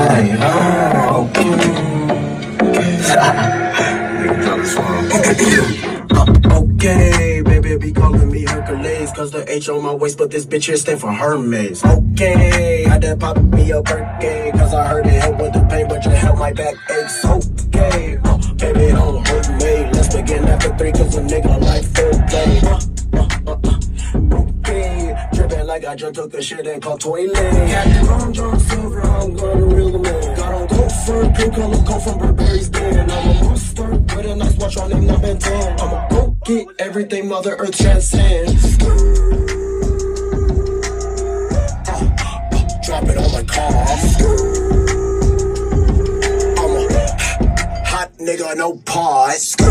Like, oh, okay, baby, be calling me Hercules, cause the H on my waist, but this bitch here stand for Hermes. Okay, had to pop me a birthday, cause I heard it help with the pain, but you held my back aches. Okay, baby, don't hurt me. Let's begin after 3, cause a nigga like full play. Okay, drippin' like I just took a shit and called toilet. Got the long John Silver, I'm gonna reel them in. Got on coat fur, pink color coat from Burberry's Den. I'm a monster with a nice watch on him, number 10. I'ma go get everything Mother Earth transcends. Drop it on my car. I'm a hot nigga, no pause.